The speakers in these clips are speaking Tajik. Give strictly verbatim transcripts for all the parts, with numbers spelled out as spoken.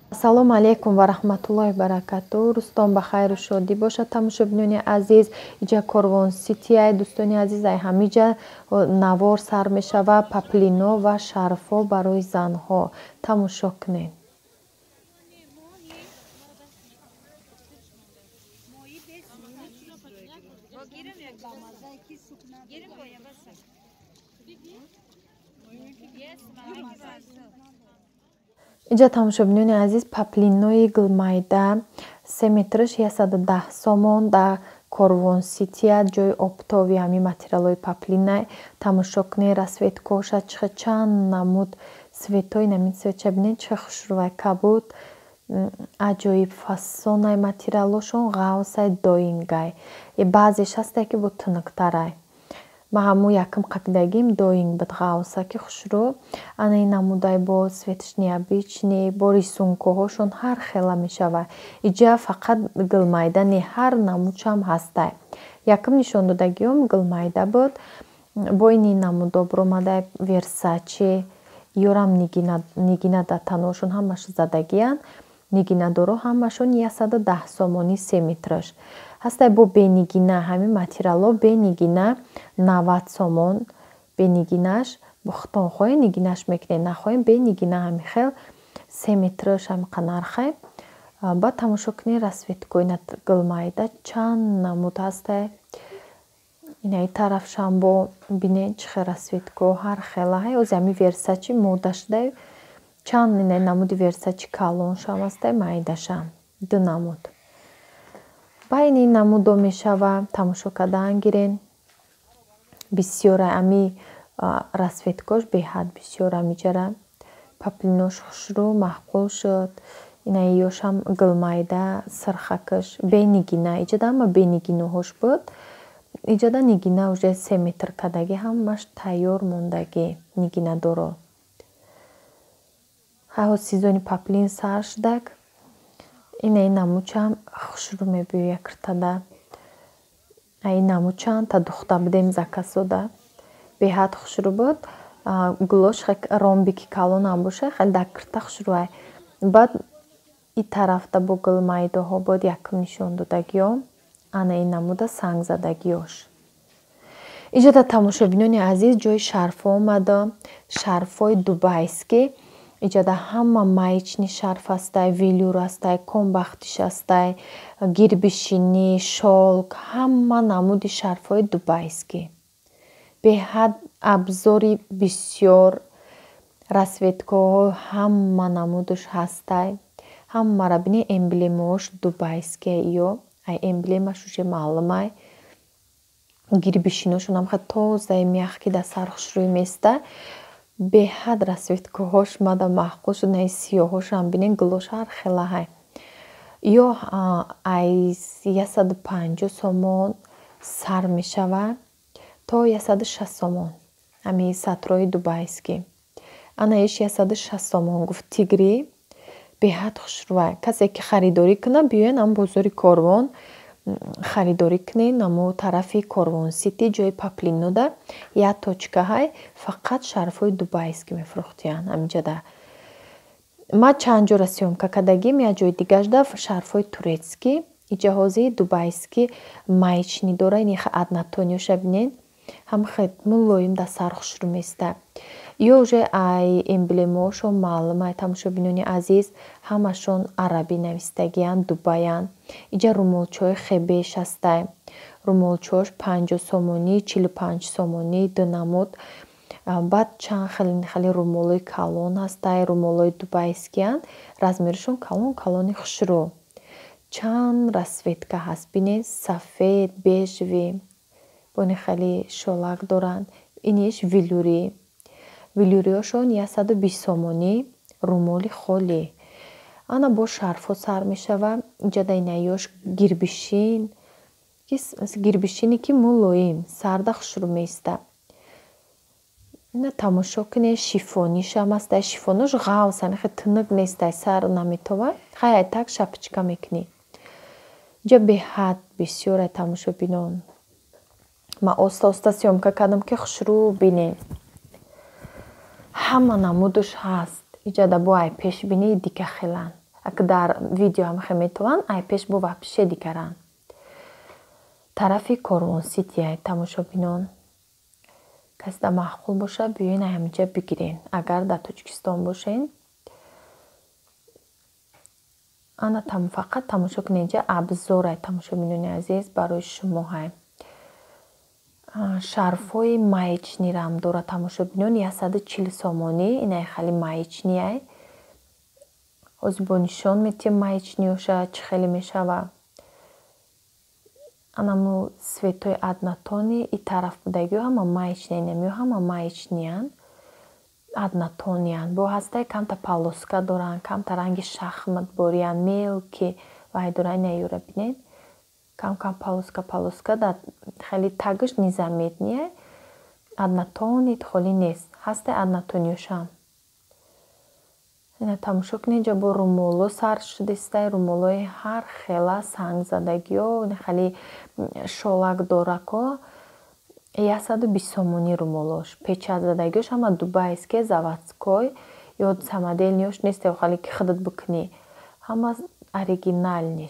Ассалому алейкум ва раҳматуллоҳи ва баракатуҳ. Рӯзтон ба хайру шодӣ бошад тамошобинони азиз. Иҷа Корвон Ситиай дӯстони азизай, ҳамиҷа навор сар мешавад, паплино ва шарфҳо барои занҳо. Тамошо кунед. иҷа тамошобинони азиз, паплинои гулмайда се метраш ясаду даҳ сомон дар Корвон Сития ҷои обтови ҳамин материалҳои паплинай. Тамошо кунед расветкоша чихе чанд намуд светои намин светша бинед чихе хушрӯвай кабуд аҷоиб фасонай материалошон ғавсай доингай. И баъзеш ҳастай ки бо тунуктарай. Ма ҳамун якум қакдагим доинг буд ғавса ки хушрӯ. Ана ин намудай бо светшни обични бо рисункоҳошон ҳар хела мешавад. Иҷа фақат гулмайда не, ҳар намудшам ҳастай. Якум нишондодагиём гулмайда буд. Бо ини намудо буромадай Версаче ёрам нигина датаношон ҳамашон задагиян. Нигинадоро ҳамашон ясаду даҳ сомони се метраш. ҳастай бо бенигина ҳамин материалҳо бенигина навад сомон бенигинаш бухтон хоҳем нигинаш мекунем нахоҳем бенигина ҳамин хел се метраш ҳамиқа нархай. Баъд тамошо кунед расветкои гулмайда чанд намуд ҳастай. Инаи тарафшам бо бинед чихе расветко ҳар хела ҳай ози ҳамин Версачи мода шудай чанд инаи намуди Версачи калоншам ҳастай майдашам ду намуд. Байни намудо мешава тамошо кардан гирен бисёра ами расветкош беҳад бисёр амиҷара паплинош хушрӯ маъқул шуд. Инаи ёшам гулмайда сирхакаш бенигина иҷада ҳама бенигиноҳош буд. Иҷада нигина уже се метр кадаги ҳамаш тайёр мондаги нигинадоро. ҳаҳо сезони паплин сар шудак. Инаи намудчам хушрӯ мебиёя киртада. Ай намудчам та духта будем закасода. Беҳад хушрӯ буд. Гулош ромбики калонам боша хел дар кирта хушрӯай. Баъд и тарафта бо гулмайдоҳо буд якум нишондодагиём. Ана ин намуда сангзадагиёш. Иҷада тамошобинони азиз ҷои шарфҳо омада. Шарфҳои дубайскӣ. Иҷада ҳама маечни шарф ҳастай, велюр ҳастай, комбахтиш ҳастай, гирбишинӣ, шолк, ҳама намуди шарфҳои дубайскӣ. Беҳад абзори бисёр расветкоҳо ҳама намудаш ҳастай. Ҳамара бинед эмблемаош дубайския ё ай эмблемаш уже маълумай. Гирбишиношон ҳам хеле тозаи мягкӣ дар сар хушрӯй местай. Беҳад расветкоҳош мада маъқул шуд. наи сиёҳошам бинед гулош ҳар хела ҳай. ё ай ясаду панҷоҳ сомон сар мешавад то ясаду шаст сомон. ҳамин сатрои дубайскӣ. Ана иш ясаду шаст сомон гуфт тигри. Беҳад хушрӯай. Касе ки харидорӣ кунад биёен ам бозори Корвон харидорӣ кунед. намо тарафи Корвон Сити ҷои паплинода як точка ҳай фақат шарфҳои дубайскӣ мефурӯхтиян амиҷада. ма чанд ҷора сёмка кардагим як ҷои дигашда шарфҳои турецкӣ иҷа ҳози дубайскӣ маечни дора ини аднатониёша бинед ҳам хеле мулоим дар сар хушрӯ места. ё уже ай эмблемаошон маълумай тамошобинони азиз ҳамашон арабӣ навистагиян дубаян. иҷа румолчаҳои хебеш ҳастай. румолчаҳош панҷоҳ сомонӣ чилу панҷ сомонӣ ду намуд. баъд чанд хеле хеле румолои калон ҳастай. румолои дубайскиян размеришон калон калони хушрӯ. чанд расветка ҳаст бинед сафед бежви бони хеле шолак доранд. иниш велюрӣ. велюриошон ясаду бист сомонӣ румоли холӣ. ана бо шарфҳо сар мешавад. иҷада инаёш гирбишин гирбишине ки мулоим сарда хушрӯ места. ина тамошо кунед шифонишам ҳастай. шифонош ғавс хеле тунук нестай сар наметова хай ай так шапочка мекунӣ. иҷа беҳад бисёрай тамошобинон. ма оста оста сёмка кардам ки хушрӯ бинед. ҳама намудаш ҳаст. иҷада бо ай пешбинии дика хелан. Ак дар видео ҳам хеметован ай пеш бо вапше дикаран. Тарафи Корвон Сития тамошобинон. Касда маъқул боша биёин ай ҳаминҷа бигирен. Агар дар Тоҷикистон бошен ана там фақат тамошо кунед. Инҷа абзорай тамошобинони азиз барои шумо ҳай. Шарфҳои маечнирам дора тамошобинон ясаду чил сомонӣ. Инай хали маечнияй. ҳозир бо нишон метием маечниёша чӣ хеле мешава. Анамо светои аднатони и тараф будагио ҳама маечния, инамио ҳама маечниян. Аднатониян. Бо ҳастаи камта полоска доран, камта ранги шахмат бориян, мелки вай дора. Инайёра бинед. Кам-кам полоска полоска дар хеле тагш низаметния. Аднатонит холӣ нест. Ҳастаи аднатониёшам. Ина тамошо кунед ҷа бо румоло сар шудистай румолои ҳар хела сангзадагиё хали шолак дорако ясаду бист сомонӣ румолош. Печатзадагиёш ҳама дубайский заводской ё самодельниёш нест хали ки худат бикунӣ. Ҳама оригиналниш.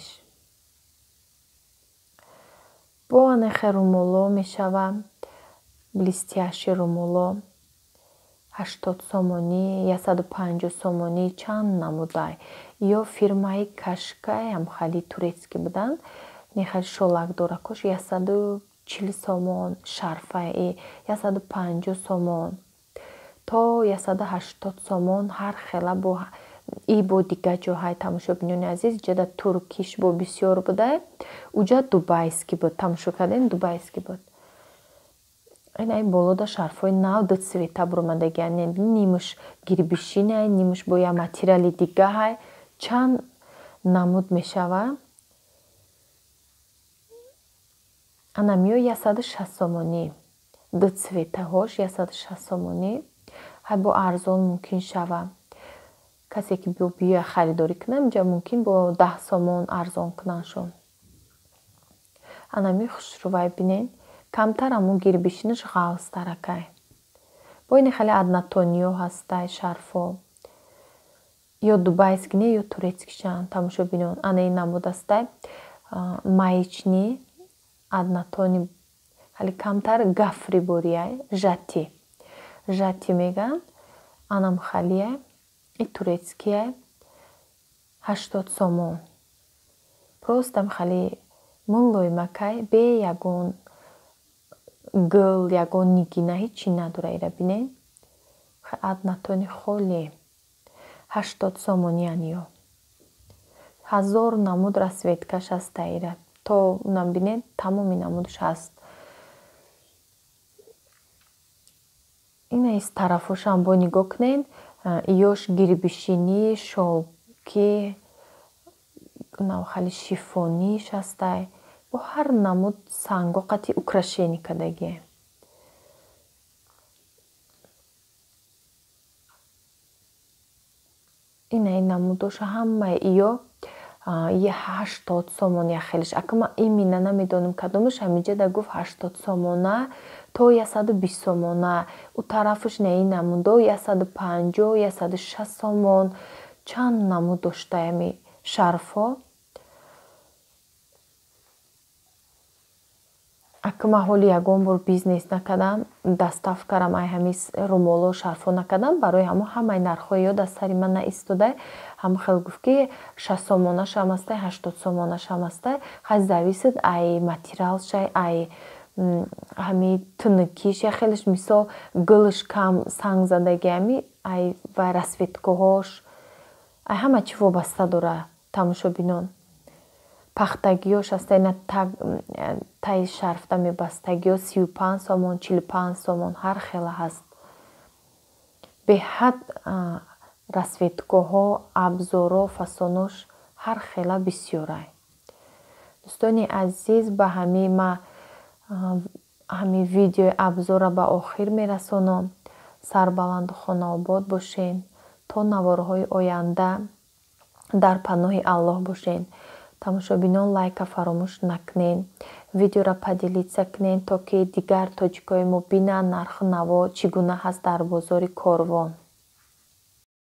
Бо анахе румоло мешава блестящий румоло ҳаштод сомонӣ, ясаду панҷоҳ сомонӣ чанд намудай. Ё фирмаи Кашкай ҳам хали турецкӣ будан. Нехали шолак доракош ясаду чил сомон, шарфаи ясаду панҷоҳ сомон то ясаду ҳаштод сомон ҳар хела бо и бо дига ҷоҳай тамошобинони азиз ҷада туркиш бо бисёр будай. Уҷа дубайский буд. Тамошо кардем дубайский буд. Инай болода шарфҳои нав ду цвета буромадагиан. Нимуш гирбишинай, нимуш бо я материали дигаҳай. Чанд намуд мешава. Анамиё ясаду шаст сомонӣ. Ду цветаҳош ясаду шаст сомонӣ. Ҳай бо арзон мумкин шава. Касе ки бо биёя харидорӣ кунам ҷа мумкин бо даҳ сомон арзон кунаншо. Анамиё хушрувай бинед. Камтар аммо гирбишинаш ғавзтаракай. Бо ини хали аднатониё ҳастай шарфо. Ё дубайский не ё турецкишан тамошобинон. Ана ин намуд ҳастай маечни аднатони хали камтар гафри борияй жати. Жати меган. Анам халияй и турецкияй ҳаштод сомон. Простам хали мулоимакай бе ягон гул ягон нигина ҳичи надора. ира бинед. Аднатони холе ҳаштод сомониян ё. ҳазор намуд расветкаш ҳаста ира. То унам бинед тамоми намудаш ҳаст. Ина из тарафошам бо нигоҳ кунед. Ёш гирбишинӣ, шолки, хали шифониш ҳастай. Бо ҳар намуд санго қати украшени кардагие. Ина ин намудоша ҳамаи иё ҳаштод сомон яхелиш. Акама имина намедонам кадомаш ҳамиҷа да гуфт ҳаштод сомона то ясаду бист сомона. У тарафаш на ин намудо ясаду панҷоҳ, ясаду шаст сомон. Чанд намуд дошта ами шарфо. Акама ҳоли ягон бор бизнес накардам, доставкарам ай ҳамис румоло шарфо накардам. Барои ҳамо ҳамаи нархҳои ё дар сари ман наистодай. Ҳама хел гуфт ки шаст сомонашам ҳастай, ҳаштод сомонашам ҳастай. Хай зависид ай материалшай, ай ҳами тунукиш я хелиш мисол гулш кам сангзадаги ами ай ва расветкоҳош ай ҳама чи вобаста дора тамошобинон. Пахтагиёш ҳастай на таи шарфта мебастагиё сию панҷ сомон, чилу панҷ сомон ҳар хела ҳаст. Беҳад расветкоҳо, абзоро, фасонош ҳар хела бисёрай. дӯстони азиз ба ҳами ма ҳами видеои абзора ба охир мерасонам. Сарбаланду хонаобод бошен. То наворҳои оянда дар паноҳи Аллоҳ бошен. тамошобинон лайка фаромӯш накунед. Видеора поделиться кунед то ки дигар тоҷикои мо бинанд нарху наво чӣ гуна ҳаст дар бозори Корвон.